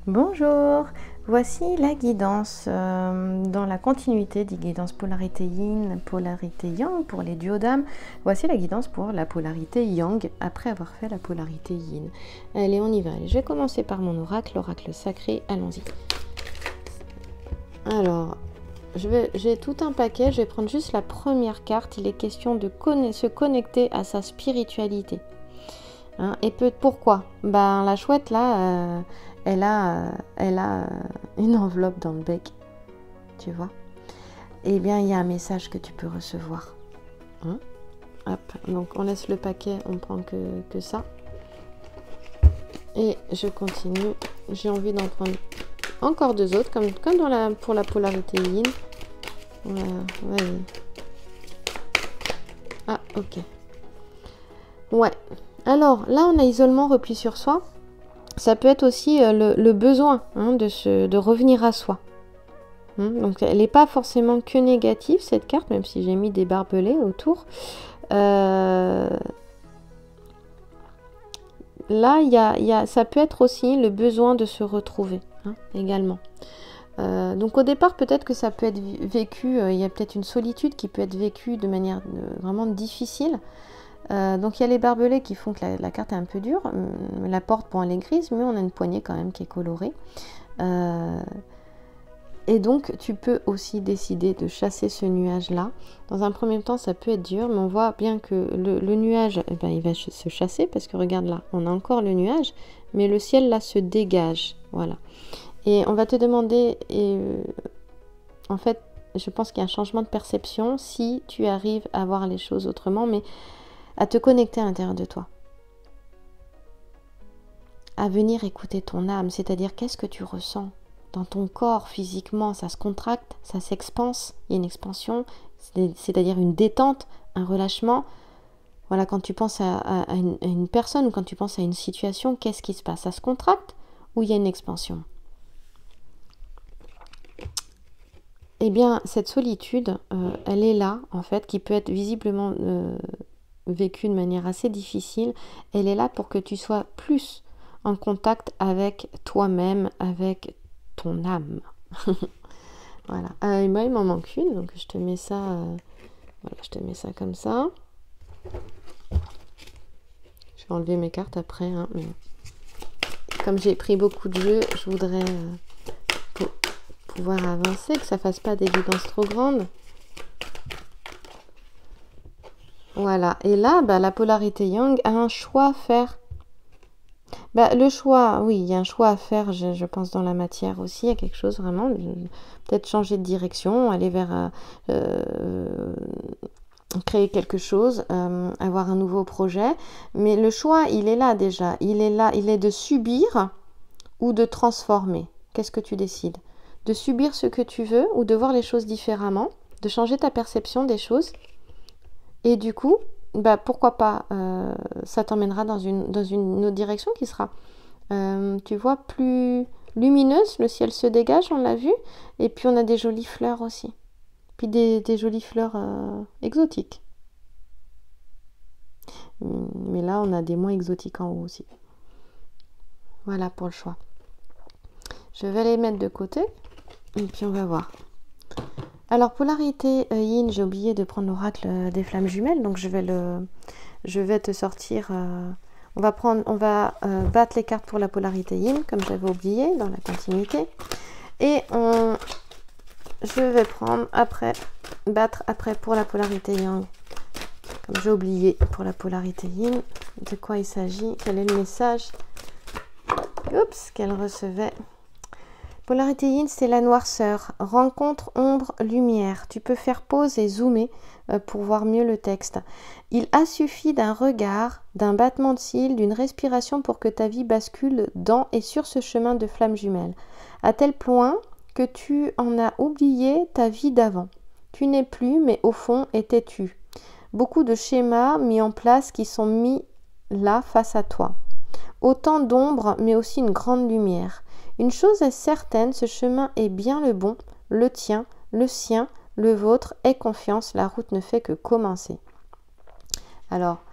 Bonjour, voici la guidance dans la continuité des guidances polarité yin, polarité yang pour les duodames. Voici la guidance pour la polarité yang après avoir fait la polarité yin. Allez, on y va. Allez, je vais commencer par mon oracle, l'oracle sacré. Allons-y. Alors, j'ai tout un paquet. Je vais prendre juste la première carte. Il est question de se connecter à sa spiritualité. Hein, et pourquoi? Ben, la chouette là, elle a une enveloppe dans le bec, tu vois. Eh bien, il y a un message que tu peux recevoir. Hein, hop, donc on laisse le paquet, on prend que ça. Et je continue. J'ai envie d'en prendre encore deux autres, comme pour la polarité yin. Voilà, vas-y. Ah, ok. Ouais. Alors, là, on a isolement, repli sur soi. Ça peut être aussi le besoin de revenir à soi. Donc, elle n'est pas forcément que négative, cette carte, même si j'ai mis des barbelés autour. Là, ça peut être aussi le besoin de se retrouver, également. Donc, au départ, peut-être que ça peut être vécu, il y a peut-être une solitude qui peut être vécue de manière vraiment difficile. Donc il y a les barbelés qui font que la carte est un peu dure. La porte, bon, elle est grise, mais on a une poignée quand même qui est colorée. Et donc tu peux aussi décider de chasser ce nuage-là. Dans un premier temps, ça peut être dur, mais on voit bien que le nuage, il va se chasser, parce que regarde là, on a encore le nuage, mais le ciel là se dégage. Voilà. Et on va te demander, en fait, je pense qu'il y a un changement de perception si tu arrives à voir les choses autrement, mais à te connecter à l'intérieur de toi, à venir écouter ton âme, c'est-à-dire qu'est-ce que tu ressens dans ton corps physiquement, ça se contracte, ça s'expanse, il y a une expansion, c'est-à-dire une détente, un relâchement. Voilà, quand tu penses à une personne ou quand tu penses à une situation, qu'est-ce qui se passe? Ça se contracte ou il y a une expansion? Eh bien, cette solitude, elle est là, en fait, qui peut être visiblement vécue de manière assez difficile. Elle est là pour que tu sois plus en contact avec toi-même, avec ton âme. Voilà. Moi, il m'en manque une, donc je te mets ça, voilà, je te mets ça comme ça. Je vais enlever mes cartes après, mais comme j'ai pris beaucoup de jeux, je voudrais pouvoir avancer, que ça fasse pas d'évidence trop grande. Voilà, et là, la polarité yang a un choix à faire. Le choix, oui, il y a un choix à faire, je pense, dans la matière aussi. Il y a quelque chose vraiment, peut-être changer de direction, aller vers créer quelque chose, avoir un nouveau projet. Mais le choix, il est là déjà. Il est là, il est de subir ou de transformer. Qu'est-ce que tu décides? De subir ce que tu veux ou de voir les choses différemment, de changer ta perception des choses. Et du coup, pourquoi pas, ça t'emmènera dans une autre direction qui sera, tu vois, plus lumineuse. Le ciel se dégage, on l'a vu. Et puis on a des jolies fleurs aussi. Puis des jolies fleurs exotiques. Mais là, on a des moins exotiques en haut aussi. Voilà pour le choix. Je vais les mettre de côté. Et puis on va voir. Alors, polarité yin, j'ai oublié de prendre l'oracle des flammes jumelles, donc je vais te sortir. On va battre les cartes pour la polarité yin, comme j'avais oublié dans la continuité, et je vais battre après pour la polarité yang, comme j'ai oublié pour la polarité yin. De quoi il s'agit? Quel est le message qu'elle recevait? Polarité yin, c'est la noirceur. Rencontre, ombre, lumière. Tu peux faire pause et zoomer pour voir mieux le texte. Il a suffi d'un regard, d'un battement de cils, d'une respiration pour que ta vie bascule dans et sur ce chemin de flammes jumelles. À tel point que tu en as oublié ta vie d'avant. Tu n'es plus, mais au fond, étais-tu. Beaucoup de schémas mis en place qui sont mis là face à toi. Autant d'ombres, mais aussi une grande lumière. Une chose est certaine, ce chemin est bien le bon, le tien, le sien, le vôtre. Aie confiance, la route ne fait que commencer. Alors,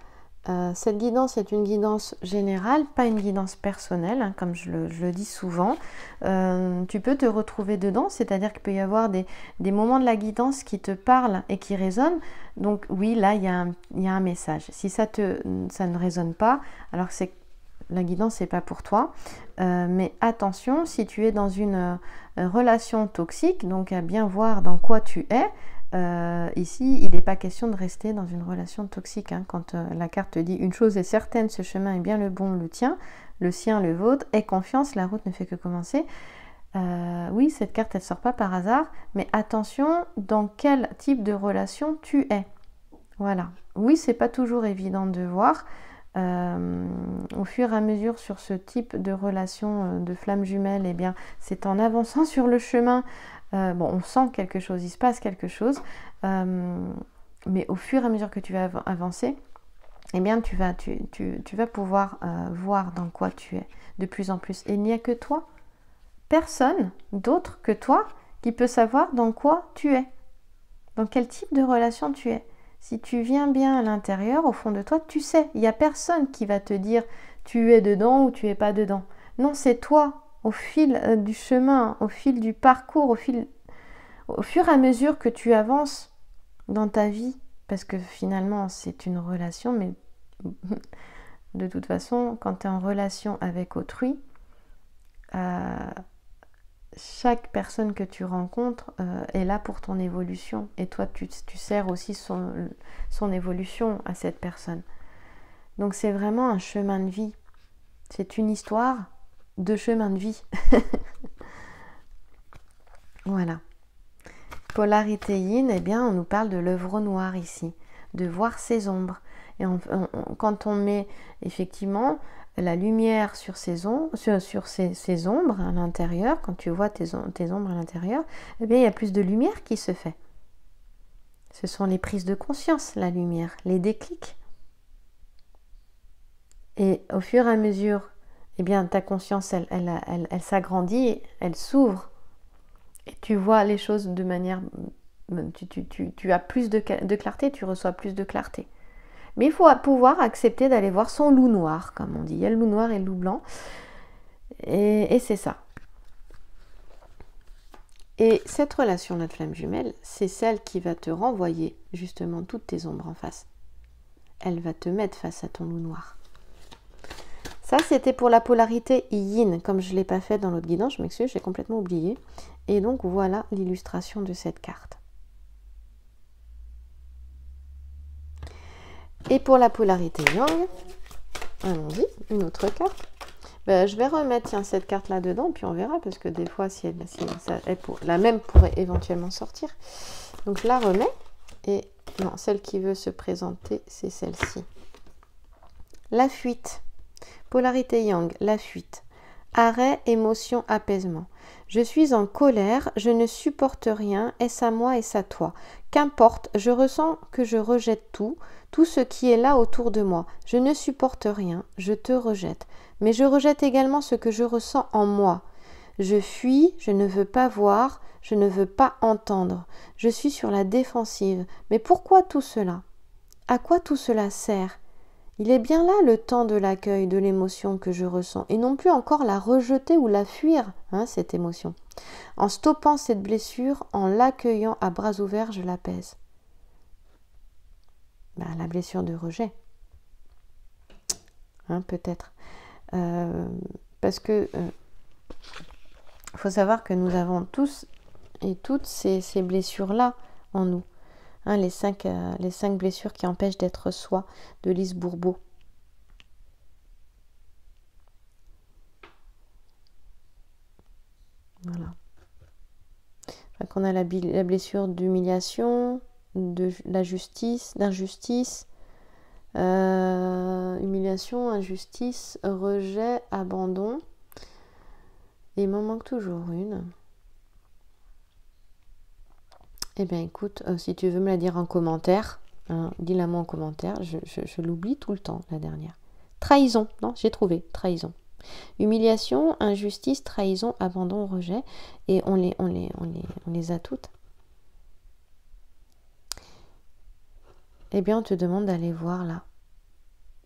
Cette guidance est une guidance générale, pas une guidance personnelle, hein, comme je le dis souvent. Tu peux te retrouver dedans, c'est-à-dire qu'il peut y avoir des moments de la guidance qui te parlent et qui résonnent. Donc oui, là, il y a un message. Si ça ne résonne pas, alors c'est que la guidance, c'est pas pour toi. Mais attention, si tu es dans une relation toxique, donc à bien voir dans quoi tu es. Ici, il n'est pas question de rester dans une relation toxique. Hein. Quand la carte te dit une chose est certaine, ce chemin est bien le bon, le tien, le sien, le vôtre, aie confiance, la route ne fait que commencer. Oui, cette carte, elle ne sort pas par hasard, mais attention dans quel type de relation tu es. Voilà. Oui, c'est pas toujours évident de voir. Au fur et à mesure sur ce type de relation de flamme jumelle, eh bien, c'est en avançant sur le chemin. Bon, on sent quelque chose, il se passe quelque chose, mais au fur et à mesure que tu vas avancer, eh bien, tu vas pouvoir voir dans quoi tu es de plus en plus. Et il n'y a que toi, personne d'autre que toi, qui peut savoir dans quoi tu es, dans quel type de relation tu es. Si tu viens bien à l'intérieur, au fond de toi, tu sais, il n'y a personne qui va te dire tu es dedans ou tu es pas dedans. Non, c'est toi. Au fil du chemin, au fil du parcours, au fur et à mesure que tu avances dans ta vie, parce que finalement c'est une relation, mais de toute façon, quand tu es en relation avec autrui, chaque personne que tu rencontres est là pour ton évolution. Et toi, tu sers aussi son évolution à cette personne. Donc c'est vraiment un chemin de vie. C'est une histoire de chemin de vie. Voilà. Polarité yin, eh bien, on nous parle de l'œuvre noire ici, de voir ses ombres. Et quand on met effectivement la lumière sur ces ombres à l'intérieur, quand tu vois tes ombres à l'intérieur, eh bien, il y a plus de lumière qui se fait. Ce sont les prises de conscience, la lumière, les déclics. Et au fur et à mesure, eh bien, ta conscience, elle s'agrandit, elle s'ouvre. Et tu vois les choses de manière... Tu as plus de clarté, tu reçois plus de clarté. Mais il faut pouvoir accepter d'aller voir son loup noir, comme on dit. Il y a le loup noir et le loup blanc. Et c'est ça. Et cette relation-là de flamme jumelle, c'est celle qui va te renvoyer justement toutes tes ombres en face. Elle va te mettre face à ton loup noir. Ça, c'était pour la polarité yin. Comme je ne l'ai pas fait dans l'autre guidance, je m'excuse, j'ai complètement oublié. Et donc, voilà l'illustration de cette carte. Et pour la polarité yang, allons-y, une autre carte. Ben, je vais remettre cette carte là dedans, puis on verra, parce que des fois, la même pourrait éventuellement sortir. Donc je la remets, et non, celle qui veut se présenter, c'est celle-ci. La fuite. Polarité yang, la fuite. Arrêt, émotion, apaisement. Je suis en colère, je ne supporte rien, est-ce à moi, est-ce à toi? Qu'importe, je ressens que je rejette tout ce qui est là autour de moi. Je ne supporte rien, je te rejette. Mais je rejette également ce que je ressens en moi. Je fuis, je ne veux pas voir, je ne veux pas entendre. Je suis sur la défensive. Mais pourquoi tout cela? À quoi tout cela sert? Il est bien là le temps de l'accueil de l'émotion que je ressens, et non plus encore la rejeter ou la fuir, cette émotion. En stoppant cette blessure, en l'accueillant à bras ouverts, je l'apaise. La blessure de rejet. Peut-être. Parce que faut savoir que nous avons tous et toutes ces blessures-là en nous. Les 5 blessures qui empêchent d'être soi, de Lise Bourbeau. Voilà. Donc on a la blessure d'humiliation, de la justice, d'injustice, humiliation, injustice, rejet, abandon. Et il m'en manque toujours une. Eh bien écoute, si tu veux me la dire en commentaire, dis-la moi en commentaire, je l'oublie tout le temps, la dernière. Trahison, non, j'ai trouvé, trahison. Humiliation, injustice, trahison, abandon, rejet, et on les a toutes. Eh bien on te demande d'aller voir là,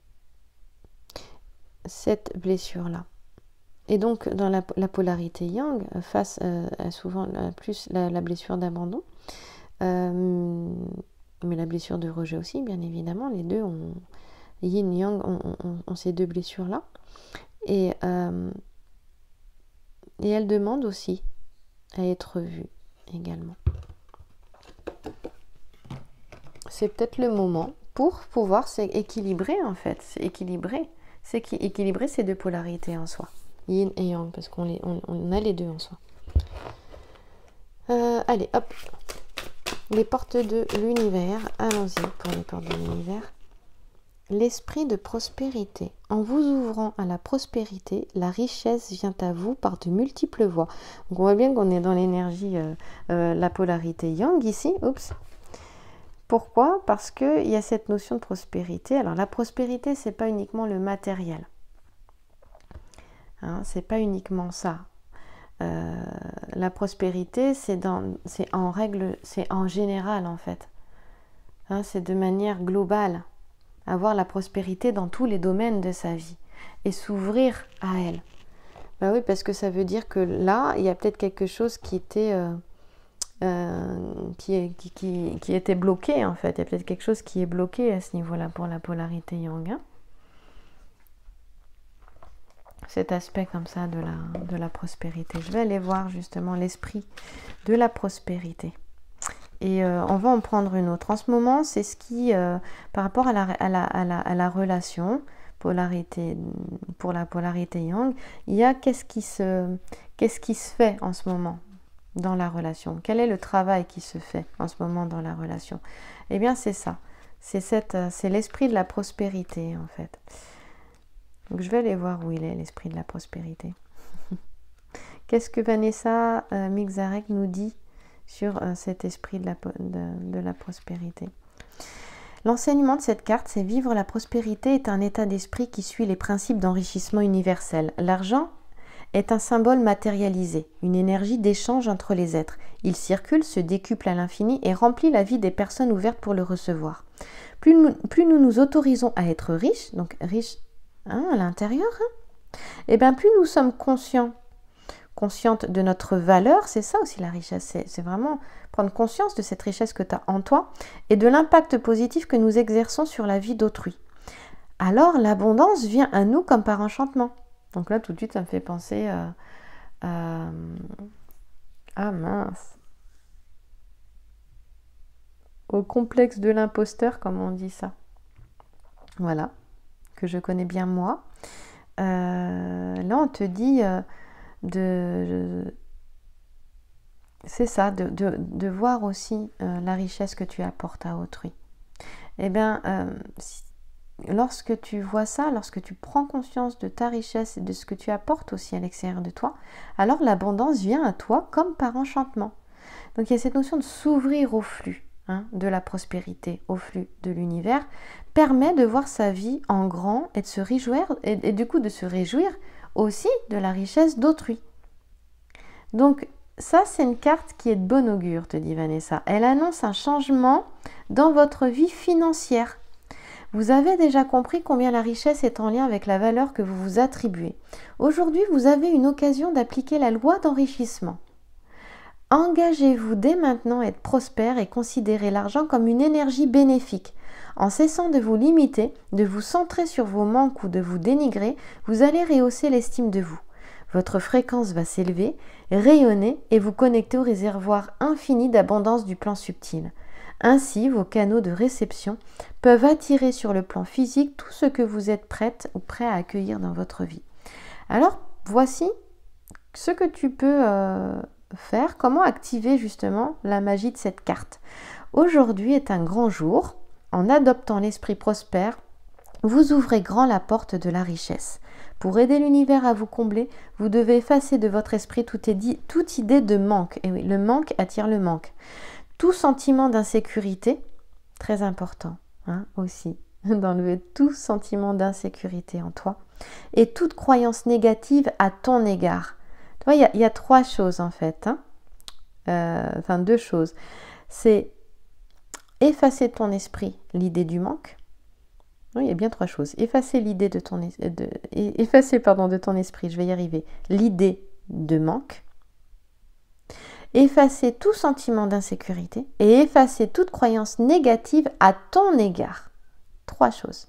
cette blessure-là. Et donc, dans la polarité yang, face à souvent plus la blessure d'abandon, mais la blessure de rejet aussi, bien évidemment, les deux ont, yin yang ont ces deux blessures-là. Et elle demande aussi à être vue également. C'est peut-être le moment pour pouvoir s'équilibrer en fait, équilibrer ces deux polarités en soi, yin et yang, parce qu'on a les deux en soi. Allez, hop, les portes de l'univers, allons-y pour les portes de l'univers. L'esprit de prospérité. En vous ouvrant à la prospérité, la richesse vient à vous par de multiples voies. Donc on voit bien qu'on est dans l'énergie, la polarité yang ici. Oups. Pourquoi? Parce qu'il y a cette notion de prospérité. Alors la prospérité, c'est pas uniquement le matériel. Hein, c'est pas uniquement ça. La prospérité, c'est en règle, c'est en général en fait. Hein, c'est de manière globale. Avoir la prospérité dans tous les domaines de sa vie et s'ouvrir à elle. Ben oui, parce que ça veut dire que là, il y a peut-être quelque chose qui était qui était bloqué en fait. Il y a peut-être quelque chose qui est bloqué à ce niveau-là pour la polarité yang. Hein. Cet aspect comme ça de la prospérité. Je vais aller voir justement l'esprit de la prospérité. Et on va en prendre une autre. En ce moment, c'est ce qui, par rapport à la relation, polarité, pour la polarité yang, il y a qu'est-ce qui se fait en ce moment dans la relation. Quel est le travail qui se fait en ce moment dans la relation? Eh bien, c'est ça. C'est l'esprit de la prospérité, en fait. Donc, je vais aller voir où il est, l'esprit de la prospérité. Qu'est-ce que Vanessa Mixarek nous dit sur cet esprit de la prospérité. L'enseignement de cette carte, c'est vivre la prospérité est un état d'esprit qui suit les principes d'enrichissement universel. L'argent est un symbole matérialisé, une énergie d'échange entre les êtres. Il circule, se décuple à l'infini et remplit la vie des personnes ouvertes pour le recevoir. Plus nous nous autorisons à être riches, donc riches à l'intérieur, et bien plus nous sommes conscientes de notre valeur, c'est ça aussi la richesse, c'est vraiment prendre conscience de cette richesse que tu as en toi et de l'impact positif que nous exerçons sur la vie d'autrui. Alors l'abondance vient à nous comme par enchantement. Donc là tout de suite ça me fait penser ah mince, au complexe de l'imposteur, comme on dit ça. Voilà, que je connais bien moi. Là on te dit c'est ça, de voir aussi la richesse que tu apportes à autrui. Eh bien, lorsque tu vois ça, lorsque tu prends conscience de ta richesse et de ce que tu apportes aussi à l'extérieur de toi, alors l'abondance vient à toi comme par enchantement. Donc il y a cette notion de s'ouvrir au flux de la prospérité, au flux de l'univers, permet de voir sa vie en grand et de se réjouir, et du coup de se réjouir aussi de la richesse d'autrui. Donc ça, c'est une carte qui est de bon augure, te dit Vanessa. Elle annonce un changement dans votre vie financière. Vous avez déjà compris combien la richesse est en lien avec la valeur que vous vous attribuez. Aujourd'hui, vous avez une occasion d'appliquer la loi d'enrichissement. Engagez-vous dès maintenant à être prospère et considérez l'argent comme une énergie bénéfique. En cessant de vous limiter, de vous centrer sur vos manques ou de vous dénigrer, vous allez rehausser l'estime de vous. Votre fréquence va s'élever, rayonner et vous connecter au réservoir infini d'abondance du plan subtil. Ainsi, vos canaux de réception peuvent attirer sur le plan physique tout ce que vous êtes prête ou prêt à accueillir dans votre vie. Alors, voici ce que tu peux faire, comment activer justement la magie de cette carte. Aujourd'hui est un grand jour. En adoptant l'esprit prospère, vous ouvrez grand la porte de la richesse. Pour aider l'univers à vous combler, vous devez effacer de votre esprit toute idée de manque. Et oui, le manque attire le manque. Tout sentiment d'insécurité, très important aussi, d'enlever tout sentiment d'insécurité en toi, et toute croyance négative à ton égard. Tu vois, il y a trois choses en fait, enfin deux choses. C'est effacer de ton esprit l'idée du manque. Oui, il y a bien 3 choses. Effacer l'idée de ton effacer, pardon, de ton esprit, je vais y arriver. L'idée de manque. Effacer tout sentiment d'insécurité et effacer toute croyance négative à ton égard. 3 choses.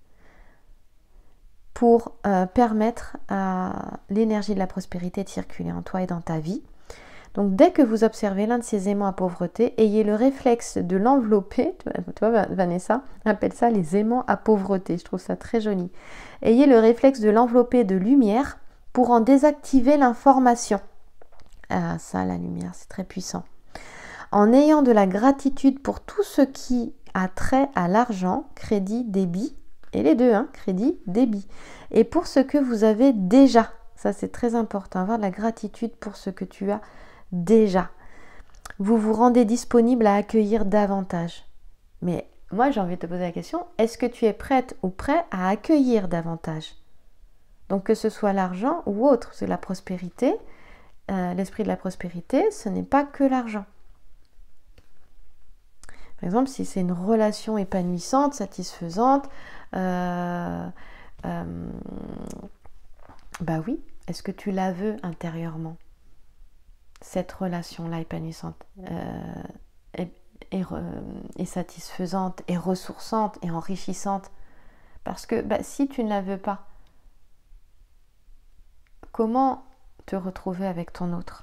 Pour permettre à l'énergie de la prospérité de circuler en toi et dans ta vie. Donc, dès que vous observez l'un de ces aimants à pauvreté, ayez le réflexe de l'envelopper. Tu vois, Vanessa appelle ça les aimants à pauvreté. Je trouve ça très joli. Ayez le réflexe de l'envelopper de lumière pour en désactiver l'information. Ah, ça, la lumière, c'est très puissant. En ayant de la gratitude pour tout ce qui a trait à l'argent, crédit, débit, et les deux, hein, crédit, débit. Et pour ce que vous avez déjà. Ça, c'est très important. Avoir de la gratitude pour ce que tu as déjà. Vous vous rendez disponible à accueillir davantage. Mais moi, j'ai envie de te poser la question, est-ce que tu es prête ou prêt à accueillir davantage? Donc, que ce soit l'argent ou autre, c'est la prospérité. L'esprit de la prospérité, ce n'est pas que l'argent. Par exemple, si c'est une relation épanouissante, satisfaisante, bah oui, est-ce que tu la veux intérieurement? Cette relation-là épanouissante est satisfaisante, est ressourçante, et enrichissante. Parce que si tu ne la veux pas, comment te retrouver avec ton autre?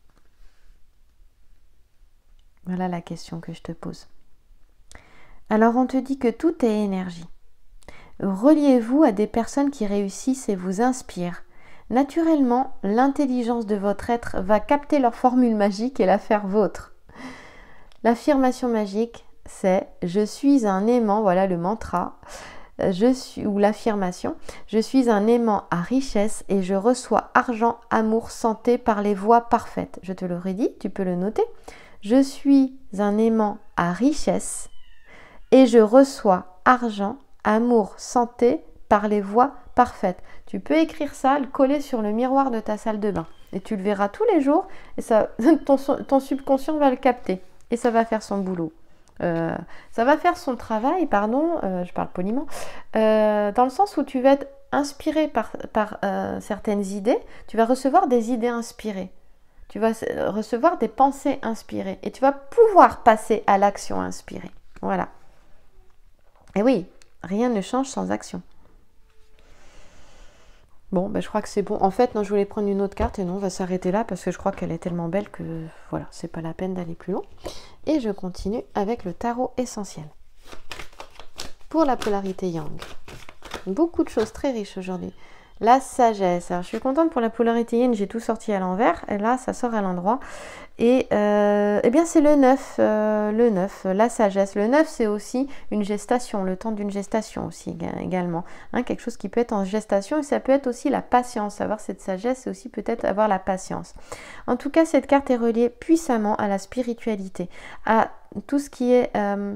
Voilà la question que je te pose. Alors on te dit que tout est énergie. Reliez-vous à des personnes qui réussissent et vous inspirent. Naturellement, l'intelligence de votre être va capter leur formule magique et la faire vôtre. L'affirmation magique, c'est « Je suis un aimant », voilà le mantra, ou l'affirmation « Je suis un aimant à richesse et je reçois argent, amour, santé par les voies parfaites ». Je te le redis, tu peux le noter. « Je suis un aimant à richesse et je reçois argent, amour, santé par les voies parfaites ». Tu peux écrire ça, le coller sur le miroir de ta salle de bain. Et tu le verras tous les jours et ça, ton subconscient va le capter. Et ça va faire son boulot. Ça va faire son travail, pardon, je parle poliment, dans le sens où tu vas être inspiré par certaines idées. Tu vas recevoir des idées inspirées. Tu vas recevoir des pensées inspirées. Et tu vas pouvoir passer à l'action inspirée. Voilà. Et oui, rien ne change sans action. Bon, je crois que c'est bon. En fait, non, je voulais prendre une autre carte et non, on va s'arrêter là parce que je crois qu'elle est tellement belle que voilà, c'est pas la peine d'aller plus loin. Et je continue avec le tarot essentiel. Pour la polarité yang. Beaucoup de choses très riches aujourd'hui. La sagesse. Alors, je suis contente pour la polarité yin, j'ai tout sorti à l'envers. Et là, ça sort à l'endroit. Et eh bien, c'est le 9. Le 9, la sagesse. Le 9, c'est aussi une gestation, le temps d'une gestation aussi également. Hein, quelque chose qui peut être en gestation et ça peut être aussi la patience. Avoir cette sagesse, c'est aussi peut-être avoir la patience. En tout cas, cette carte est reliée puissamment à la spiritualité, à tout ce qui est...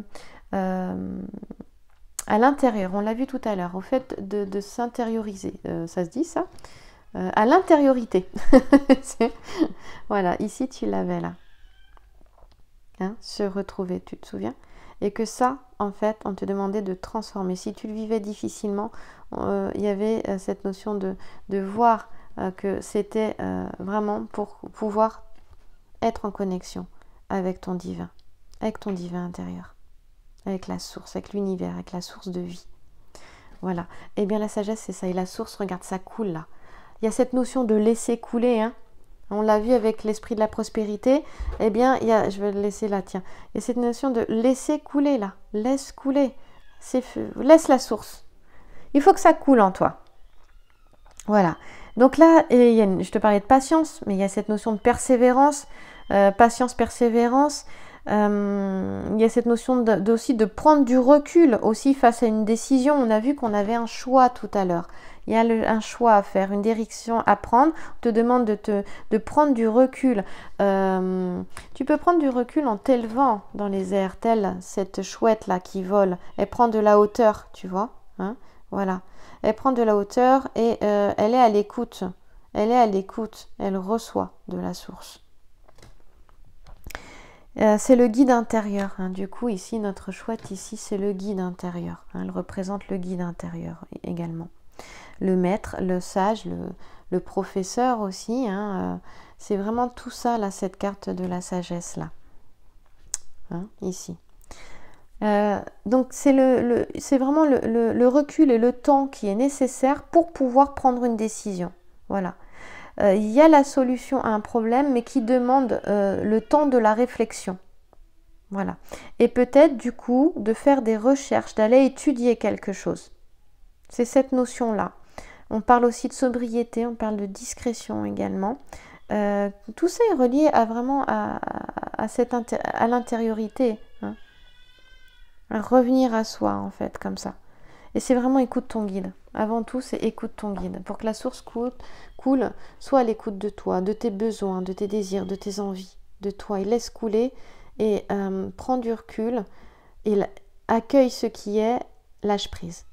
à l'intérieur, on l'a vu tout à l'heure, au fait de s'intérioriser, ça se dit ça, à l'intériorité. Voilà, ici tu l'avais là. Hein, se retrouver, tu te souviens? Et que ça, en fait, on te demandait de transformer. Si tu le vivais difficilement, il y avait cette notion de voir que c'était vraiment pour pouvoir être en connexion avec ton divin intérieur. Avec la source, avec l'univers, avec la source de vie. Voilà. Eh bien, la sagesse, c'est ça. Et la source, regarde, ça coule là. Il y a cette notion de laisser couler. Hein. On l'a vu avec l'esprit de la prospérité. Eh bien, je vais le laisser là, tiens. Il y a cette notion de laisser couler là. Laisse couler. Laisse la source. Il faut que ça coule en toi. Voilà. Donc là, je te parlais de patience, mais il y a cette notion de persévérance. Patience, persévérance. Il y a cette notion aussi de prendre du recul aussi face à une décision. On a vu qu'on avait un choix tout à l'heure. Il y a un choix à faire, une direction à prendre. On te demande de prendre du recul. Tu peux prendre du recul en t'élevant dans les airs, telle cette chouette là qui vole. Elle prend de la hauteur, tu vois. Hein, voilà. Elle prend de la hauteur et elle est à l'écoute. Elle est à l'écoute. Elle reçoit de la source. C'est le guide intérieur, hein. Du coup, ici, notre chouette, ici, c'est le guide intérieur, hein. Elle représente le guide intérieur également. Le maître, le sage, le professeur aussi, hein. C'est vraiment tout ça, là, cette carte de la sagesse, là. Hein, ici. Donc, c'est vraiment le recul et le temps qui est nécessaire pour pouvoir prendre une décision. Voilà. Il y a la solution à un problème, mais qui demande le temps de la réflexion. Voilà. Et peut-être, du coup, de faire des recherches, d'aller étudier quelque chose. C'est cette notion-là. On parle aussi de sobriété, on parle de discrétion également. Tout ça est relié à vraiment à l'intériorité. Hein. À revenir à soi, en fait, comme ça. Et c'est vraiment écoute ton guide. Avant tout, c'est écoute ton guide. Pour que la source coule, sois à l'écoute de toi, de tes besoins, de tes désirs, de tes envies, de toi. Et laisse couler et prends du recul et accueille ce qui est, lâche prise.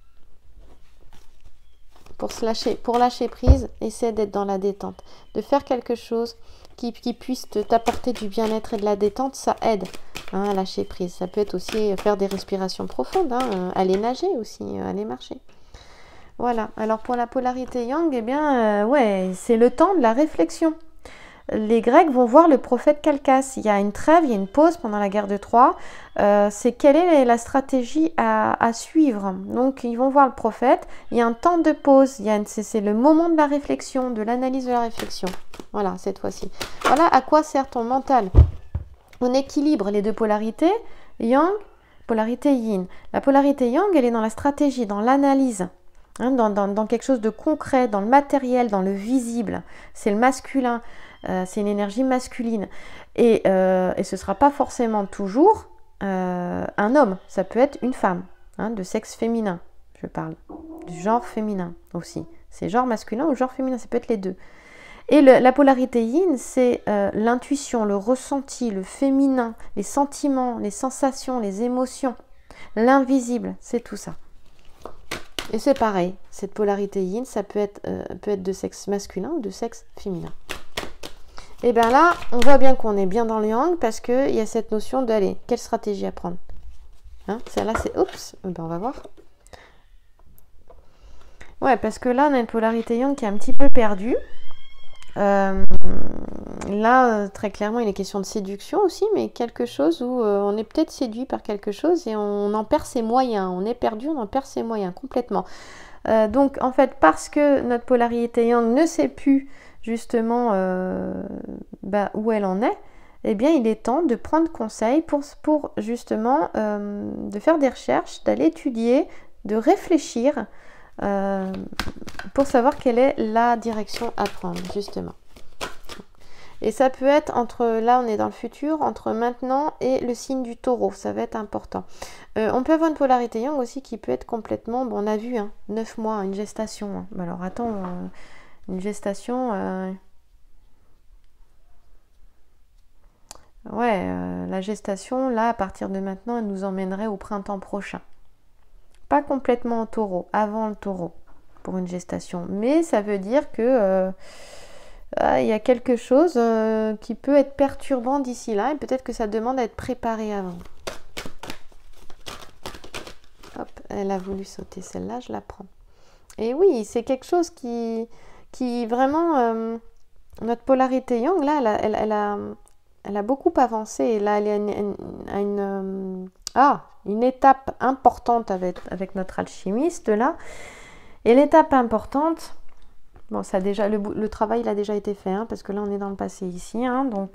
Pour lâcher prise, essaie d'être dans la détente. De faire quelque chose qui puisse t'apporter du bien-être et de la détente, ça aide, hein, à lâcher prise. Ça peut être aussi faire des respirations profondes, hein, aller nager aussi, aller marcher. Voilà. Alors pour la polarité yang, eh bien, ouais, c'est le temps de la réflexion. Les Grecs vont voir le prophète Calcas. Il y a une trêve, il y a une pause pendant la guerre de Troie. C'est quelle est la stratégie à suivre. Donc ils vont voir le prophète. Il y a un temps de pause. C'est le moment de la réflexion, de l'analyse de la réflexion. Voilà, cette fois-ci. Voilà à quoi sert ton mental. On équilibre les deux polarités, yang, polarité yin. La polarité yang, elle est dans la stratégie, dans l'analyse. Hein, dans quelque chose de concret, dans le matériel, dans le visible. C'est le masculin. C'est une énergie masculine. Et ce ne sera pas forcément toujours un homme. Ça peut être une femme, hein, de sexe féminin, je parle. Du genre féminin aussi. C'est genre masculin ou genre féminin, ça peut être les deux. Et la polarité yin, c'est l'intuition, le ressenti, le féminin, les sentiments, les sensations, les émotions. L'invisible, c'est tout ça. Et c'est pareil, cette polarité yin, ça peut être de sexe masculin ou de sexe féminin. Et bien là, on voit bien qu'on est bien dans le yang parce qu'il y a cette notion d'aller. Quelle stratégie à prendre, hein, celle-là, c'est... Oups, ben on va voir. Ouais, parce que là, on a une polarité yang qui est un petit peu perdue. Là, très clairement, il est question de séduction aussi, mais quelque chose où on est peut-être séduit par quelque chose et on en perd ses moyens. On est perdu, on en perd ses moyens complètement. Donc, en fait, parce que notre polarité yang ne sait plus justement où elle en est, eh bien, il est temps de prendre conseil pour justement de faire des recherches, d'aller étudier, de réfléchir pour savoir quelle est la direction à prendre, justement. Et ça peut être là on est dans le futur, entre maintenant et le signe du taureau, ça va être important. On peut avoir une polarité yang aussi qui peut être complètement, bon on a vu, hein, 9 mois, une gestation. Hein. Alors attends, une gestation... la gestation, là, à partir de maintenant, elle nous emmènerait au printemps prochain. Pas complètement au taureau, avant le taureau, pour une gestation. Mais ça veut dire que il y a quelque chose qui peut être perturbant d'ici là, et peut-être que ça demande à être préparé avant. Hop, elle a voulu sauter celle-là, je la prends. Et oui, c'est quelque chose qui vraiment... notre polarité yang, là, elle a beaucoup avancé. Et là, elle est à une étape importante avec notre alchimiste, là. Et l'étape importante, bon, ça déjà, le travail, il a déjà été fait, hein, parce que là, on est dans le passé ici. Hein, donc,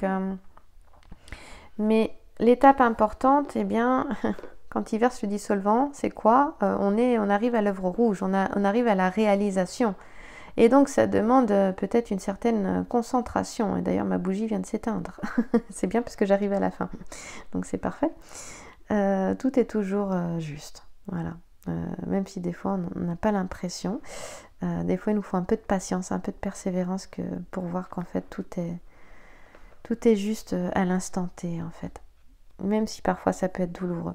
mais l'étape importante, eh bien, quand il verse le dissolvant, c'est quoi? On arrive à l'œuvre rouge, on arrive à la réalisation. Et donc, ça demande peut-être une certaine concentration. Et d'ailleurs, ma bougie vient de s'éteindre. C'est bien parce que j'arrive à la fin. Donc, c'est parfait. Tout est toujours juste. Voilà. Même si des fois, on n'a pas l'impression. Des fois, il nous faut un peu de patience, un peu de persévérance pour voir qu'en fait, tout est juste à l'instant T, en fait. Même si parfois, ça peut être douloureux.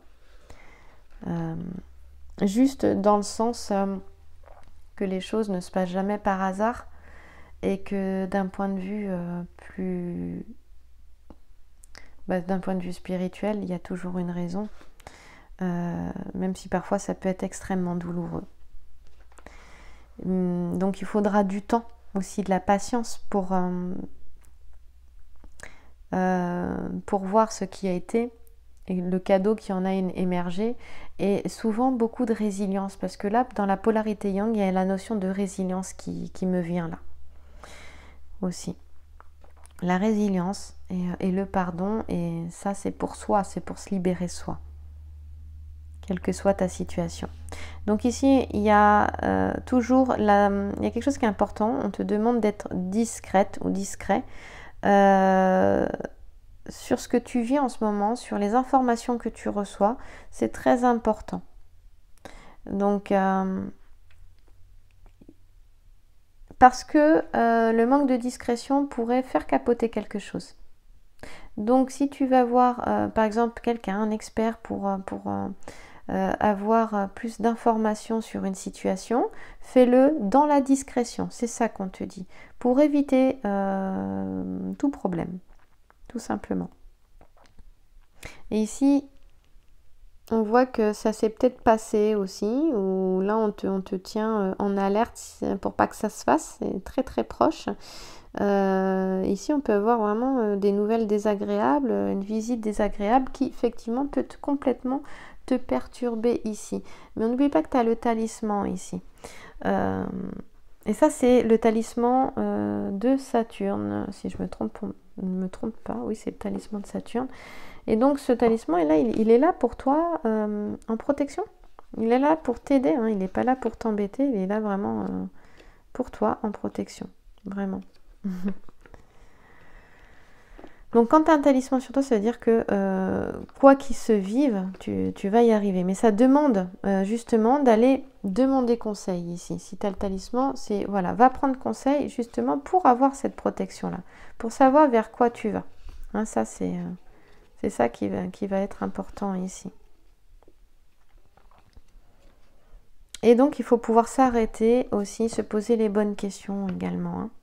Juste dans le sens... que les choses ne se passent jamais par hasard et que d'un point de vue d'un point de vue spirituel, il y a toujours une raison, même si parfois ça peut être extrêmement douloureux. Donc il faudra du temps, aussi de la patience pour voir ce qui a été et le cadeau qui en a émergé, et souvent beaucoup de résilience, parce que là, dans la polarité yang, il y a la notion de résilience qui me vient là aussi. La résilience et le pardon, et ça c'est pour soi, c'est pour se libérer soi, quelle que soit ta situation. Donc ici, il y a toujours, il y a quelque chose qui est important, on te demande d'être discrète ou discret sur ce que tu vis en ce moment, sur les informations que tu reçois, c'est très important. Donc, parce que le manque de discrétion pourrait faire capoter quelque chose. Donc, si tu vas voir, par exemple, quelqu'un, un expert pour avoir plus d'informations sur une situation, fais-le dans la discrétion. C'est ça qu'on te dit, pour éviter tout problème, tout simplement. Et ici, on voit que ça s'est peut-être passé aussi, ou là on te tient en alerte pour pas que ça se fasse, c'est très très proche. Ici on peut avoir vraiment des nouvelles désagréables, une visite désagréable qui effectivement peut complètement te perturber ici. Mais on n'oublie pas que tu as le talisman ici. Et ça c'est le talisman de Saturne, si je ne me trompe pas, oui c'est le talisman de Saturne. Et donc ce talisman, là, il est là pour toi en protection. Il est là pour t'aider, hein. Il n'est pas là pour t'embêter, il est là vraiment pour toi en protection. Vraiment. Donc quand tu as un talisman sur toi, ça veut dire que quoi qu'il se vive, tu vas y arriver. Mais ça demande justement d'aller demander conseil ici. Si tu as le talisman, c'est voilà, va prendre conseil justement pour avoir cette protection-là, pour savoir vers quoi tu vas. Hein, ça c'est ça qui va être important ici. Et donc, il faut pouvoir s'arrêter aussi, se poser les bonnes questions également. Hein.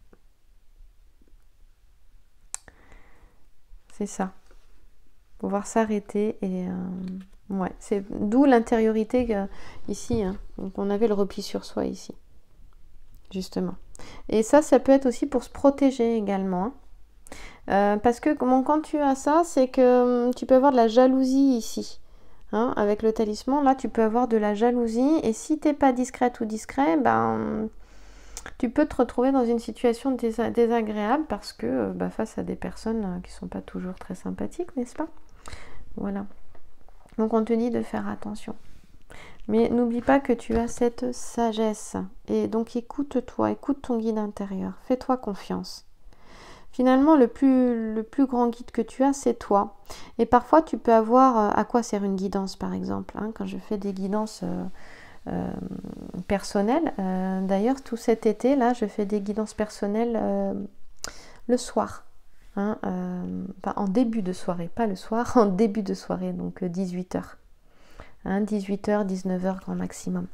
C'est ça. Pouvoir s'arrêter et... ouais, c'est d'où l'intériorité ici. Hein. Donc, on avait le repli sur soi ici. Justement. Et ça peut être aussi pour se protéger également. Hein. Parce que quand tu as ça, c'est que tu peux avoir de la jalousie ici. Hein, avec le talisman, là, tu peux avoir de la jalousie. Et si tu n'es pas discrète ou discret, tu peux te retrouver dans une situation désagréable parce que face à des personnes qui ne sont pas toujours très sympathiques, n'est-ce pas? Voilà. Donc, on te dit de faire attention. Mais n'oublie pas que tu as cette sagesse. Et donc, écoute-toi, écoute ton guide intérieur. Fais-toi confiance. Finalement, le plus grand guide que tu as, c'est toi. Et parfois, tu peux avoir à quoi sert une guidance, par exemple. Hein, quand je fais des guidances personnelles, d'ailleurs, tout cet été, là, je fais des guidances personnelles le soir. Hein, en début de soirée, pas le soir, en début de soirée, donc 18h. Hein, 18h, 19h grand maximum.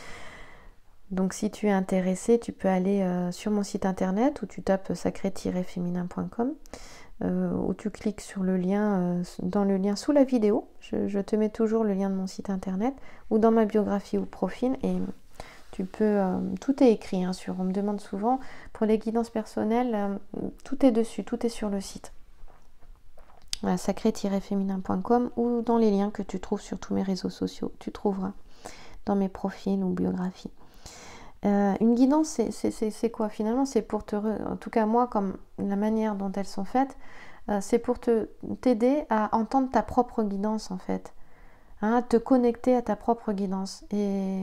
Donc si tu es intéressé, tu peux aller sur mon site internet où tu tapes sacré-féminin.com où tu cliques sur le lien, dans le lien sous la vidéo. Je te mets toujours le lien de mon site internet ou dans ma biographie ou profil et tu peux, tout est écrit hein, on me demande souvent pour les guidances personnelles, tout est dessus, tout est sur le site. Voilà, sacré-féminin.com ou dans les liens que tu trouves sur tous mes réseaux sociaux, tu trouveras dans mes profils ou biographies. Une guidance, c'est quoi finalement? C'est pour en tout cas moi, comme la manière dont elles sont faites, c'est pour t'aider à entendre ta propre guidance en fait, hein, te connecter à ta propre guidance. Et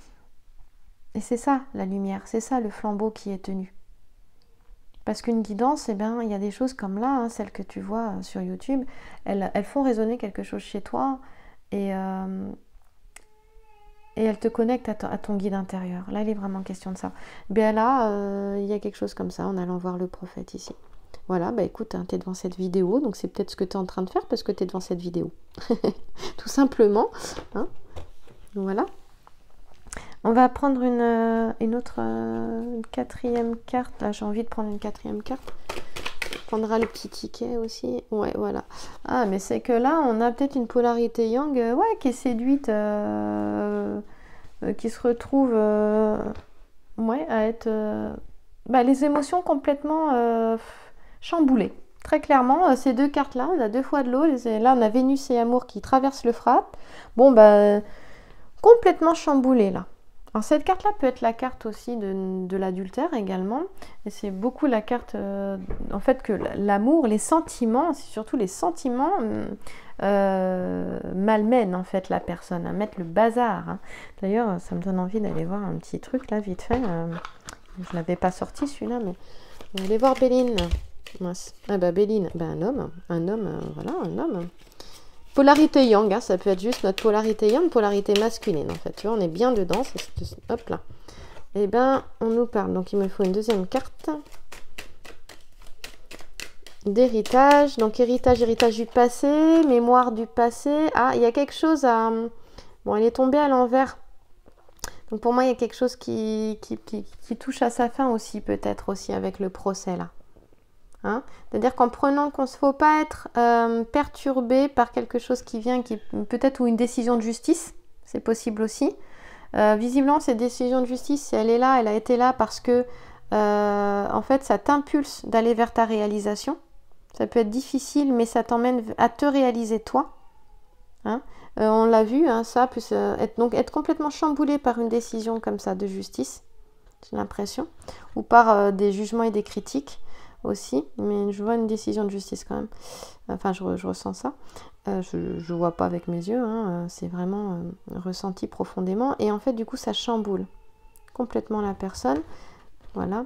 c'est ça la lumière, c'est ça le flambeau qui est tenu. Parce qu'une guidance, il y a des choses comme là, hein, celles que tu vois sur YouTube, elles font résonner quelque chose chez toi et elle te connecte à ton guide intérieur. Là, il est vraiment question de ça. Bien là, il y a quelque chose comme ça en allant voir le prophète ici. Voilà, écoute, hein, tu es devant cette vidéo, donc c'est peut-être ce que tu es en train de faire parce que tu es devant cette vidéo. Tout simplement. Hein. Voilà. On va prendre une autre, une quatrième carte. Là, j'ai envie de prendre une quatrième carte. prendra le petit ticket aussi. Ouais, voilà. Ah, mais c'est que là, on a peut-être une polarité yang, ouais, qui est séduite, qui se retrouve, ouais, à être, les émotions complètement chamboulées. Très clairement, ces deux cartes-là, on a deux fois de l'eau. Là, on a Vénus et Amour qui traversent le frat. Bon, complètement chamboulé là. Alors cette carte-là peut être la carte aussi de l'adultère également. Et c'est beaucoup la carte, en fait, que l'amour, les sentiments, c'est surtout les sentiments malmènent en fait la personne, à mettre le bazar. Hein. D'ailleurs, ça me donne envie d'aller voir un petit truc là, vite fait. Je ne l'avais pas sorti celui-là, mais on va aller voir Béline. Ah bah Béline, un homme, voilà, un homme. Polarité yang, hein, ça peut être juste notre polarité yang, polarité masculine en fait. Tu vois, on est bien dedans. Hop là. Et on nous parle. Donc il me faut une deuxième carte d'héritage. Donc héritage du passé, mémoire du passé. Ah, il y a quelque chose à. Bon, elle est tombée à l'envers. Donc pour moi, il y a quelque chose qui touche à sa fin aussi, peut-être aussi avec le procès là. Hein, c'est-à-dire qu'en prenant qu'on ne faut pas être perturbé par quelque chose qui vient, peut-être ou une décision de justice, c'est possible aussi. Visiblement, cette décision de justice, si elle est là, elle a été là parce que en fait, ça t'impulse d'aller vers ta réalisation. Ça peut être difficile, mais ça t'emmène à te réaliser toi. Hein, on l'a vu, hein, ça peut être complètement chamboulé par une décision comme ça de justice, j'ai l'impression, ou par des jugements et des critiques. Aussi, mais je vois une décision de justice quand même. Enfin, je ressens ça. Je vois pas avec mes yeux, hein. C'est vraiment ressenti profondément. Et en fait, du coup, ça chamboule complètement la personne. Voilà.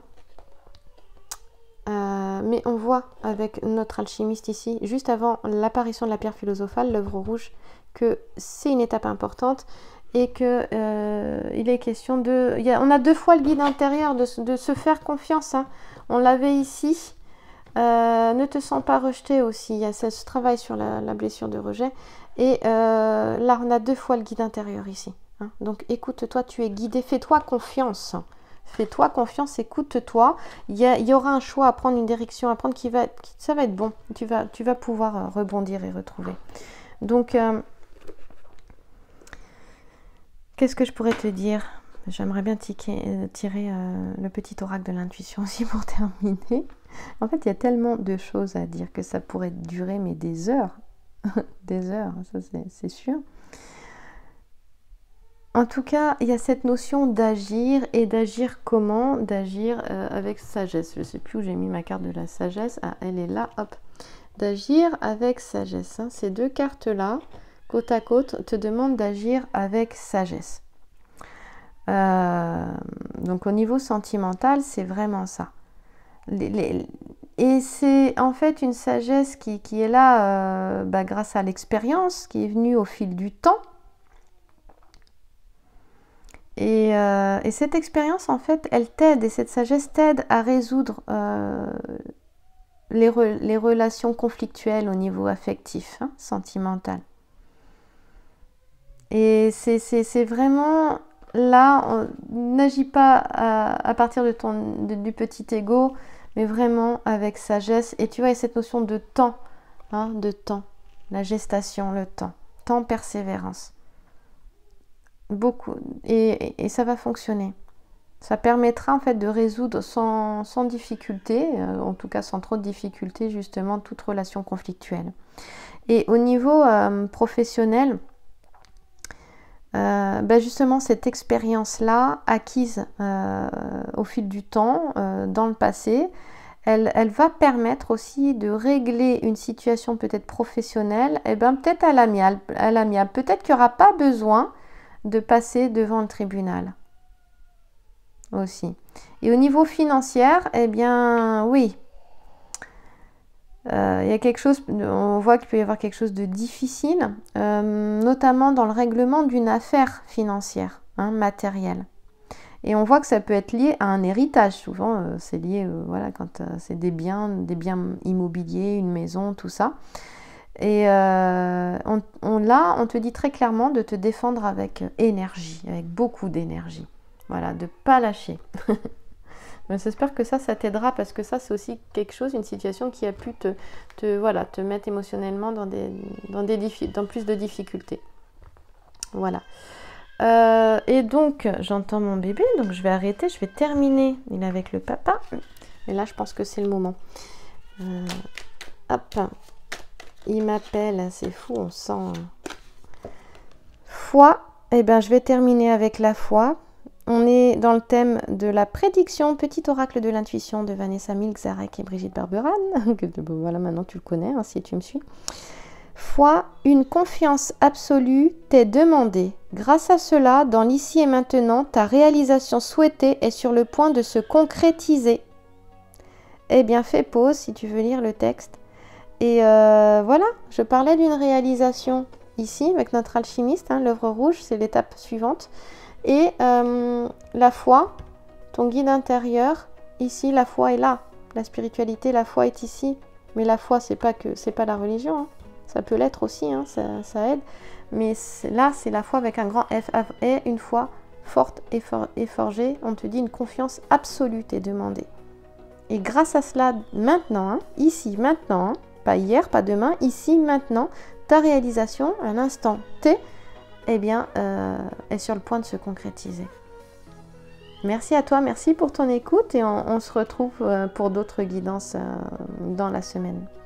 Mais on voit avec notre alchimiste ici, juste avant l'apparition de la pierre philosophale, l'œuvre rouge, que c'est une étape importante et que il est question de... on a deux fois le guide intérieur de se faire confiance, hein. On l'avait ici. Ne te sens pas rejeté aussi. Il y a ce travail sur la blessure de rejet. Et là, on a deux fois le guide intérieur ici. Hein. Donc, écoute-toi, tu es guidé. Fais-toi confiance. Fais-toi confiance, écoute-toi. Il y aura un choix à prendre, une direction à prendre ça va être bon. Tu vas pouvoir rebondir et retrouver. Donc, qu'est-ce que je pourrais te dire ? J'aimerais bien tirer le petit oracle de l'intuition aussi pour terminer. En fait, il y a tellement de choses à dire que ça pourrait durer mais des heures. Des heures, ça c'est sûr. En tout cas, il y a cette notion d'agir et d'agir comment ? D'agir avec sagesse. Je ne sais plus où j'ai mis ma carte de la sagesse. Ah, elle est là, hop. D'agir avec sagesse. Hein. Ces deux cartes-là, côte à côte, te demandent d'agir avec sagesse. Donc au niveau sentimental, c'est vraiment ça. Et c'est en fait une sagesse qui est là grâce à l'expérience, qui est venue au fil du temps. Et cette expérience, en fait, elle t'aide, et cette sagesse t'aide à résoudre les relations conflictuelles au niveau affectif, hein, sentimental. Et c'est vraiment... Là, n'agis pas à partir du petit ego, mais vraiment avec sagesse. Et tu vois, il y a cette notion de temps, hein, la gestation, le temps, persévérance. Beaucoup. Et ça va fonctionner. Ça permettra en fait de résoudre sans difficulté, en tout cas sans trop de difficulté, justement, toute relation conflictuelle. Et au niveau professionnel, justement cette expérience-là acquise au fil du temps, dans le passé, elle va permettre aussi de régler une situation peut-être professionnelle, peut-être à l'amiable. Peut-être qu'il n'y aura pas besoin de passer devant le tribunal aussi. Et au niveau financier, oui. Il y a quelque chose, on voit qu'il peut y avoir quelque chose de difficile, notamment dans le règlement d'une affaire financière, hein, matérielle. Et on voit que ça peut être lié à un héritage. Souvent, c'est lié, quand c'est des biens immobiliers, une maison, tout ça. Et on te dit très clairement de te défendre avec énergie, avec beaucoup d'énergie. Voilà, de ne pas lâcher. Mais j'espère que ça t'aidera parce que ça, c'est aussi quelque chose, une situation qui a pu te mettre émotionnellement dans plus de difficultés. Voilà. Et donc, j'entends mon bébé, donc je vais arrêter, je vais terminer. Il est avec le papa. Et là, je pense que c'est le moment. Hop. Il m'appelle, c'est fou, on sent. Foi. Eh bien, je vais terminer avec la foi. On est dans le thème de la prédiction, petit oracle de l'intuition de Vanessa Milk-Zarek et Brigitte Barberan. Voilà, maintenant tu le connais, hein, si tu me suis. Foi, une confiance absolue t'est demandée. Grâce à cela, dans l'ici et maintenant, ta réalisation souhaitée est sur le point de se concrétiser. Eh bien, fais pause si tu veux lire le texte. Et voilà, je parlais d'une réalisation ici avec notre alchimiste, hein, l'œuvre rouge, c'est l'étape suivante. Et la foi, ton guide intérieur, ici la foi est là. La spiritualité, la foi est ici. Mais la foi, c'est pas la religion. Hein. Ça peut l'être aussi, hein, ça aide. Mais là, c'est la foi avec un grand F, et une foi forte et forgée. On te dit une confiance absolue t'est demandée. Et grâce à cela, maintenant, hein, ici, maintenant, hein, pas hier, pas demain, ici, maintenant, ta réalisation, à l'instant T, eh bien, est sur le point de se concrétiser. Merci à toi, merci pour ton écoute et on se retrouve pour d'autres guidances dans la semaine.